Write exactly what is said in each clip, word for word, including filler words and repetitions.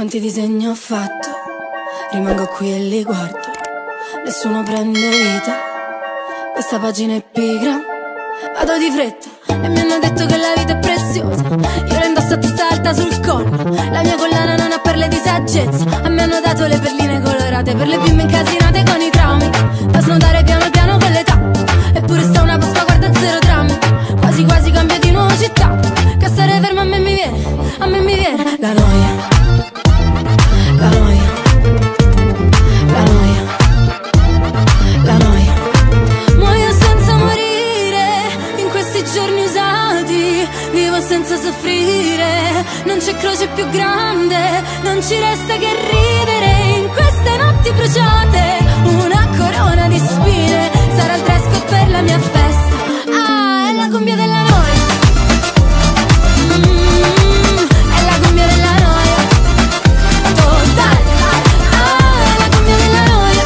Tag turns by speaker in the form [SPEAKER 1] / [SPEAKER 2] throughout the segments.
[SPEAKER 1] Quanti disegni ho fatto, rimango qui e li guardo. Nessuno prende vita, questa pagina è pigra. Vado di fretta e mi hanno detto che la vita è preziosa. Io la indosso a testa alta sul collo, la mia collana non ha perle di saggezza. A me hanno dato le perline colorate per le bimbe incasinate con i traumi, da snodare piano piano con l'età. Eppure sta una Pasqua, guarda, zero drammi. Quasi quasi cambio di nuovo città, che stare ferma a me mi viene, a me mi viene la noia. La noia, la noia, la noia. Muoio senza morire in questi giorni usati, vivo senza soffrire, non c'è croce più grande, non ci resta che ridere in queste notti bruciate. Una corona di spine sarà il dress code per la mia festa. Ah, è la cumbia della noia. Mm, è la cumbia della noia. Totale. Ah, è la cumbia della noia.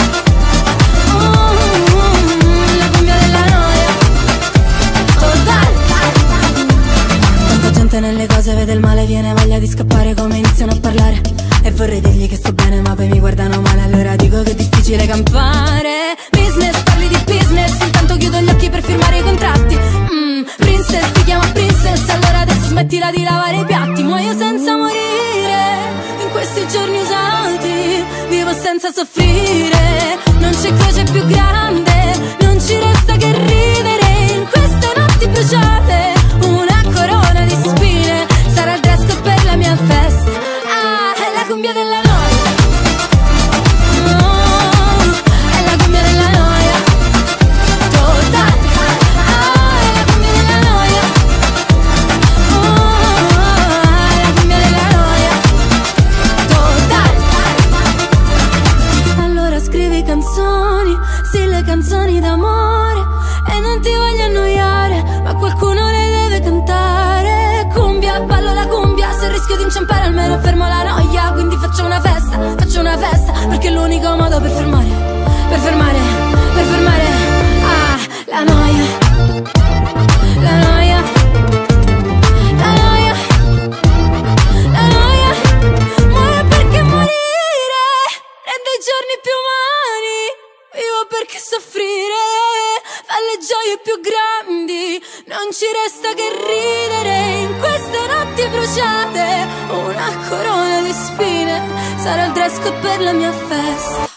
[SPEAKER 1] Mm, la cumbia della noia. Totale. Tanta gente nelle cose vede il male, viene voglia di scappare come iniziano a parlare. E vorrei dirgli che sto bene ma poi mi guardano male, allora dico che è difficile campare. Business, parli di business, intanto chiudo gli occhi per firmare i contratti. mm, Princess, ti chiama princess, allora adesso smettila di lavare i piatti. Muoio senza morire in questi giorni usati, vivo senza soffrire, non c'è croce più grande, non ci resta che ridere in queste notti bruciate. Una corona di spine sarà il dress code per la mia festa. Ah, è la cumbia della noia. Oh, è la cumbia della noia. Totale. Ah, è la cumbia della noia. Oh, è la cumbia della noia. Totale. Allora scrivi canzoni, sì, le canzoni d'amore, e non ti voglio annoiare, ma qualcuno le deve cantare. Cumbia, ballo la cumbia, se rischio di inciampare almeno fermo la noia. Quindi faccio una festa, faccio una festa, perché è l'unico modo per fermare, per fermare, per fermare. Ah, la noia, la noia, la noia, la noia. Muore perché morire rende i giorni più umani, vivo perché soffrire fa le gioie più grandi, non ci resta che ridere in queste notti bruciate. Una corona di spine sarà il dress code per la mia festa.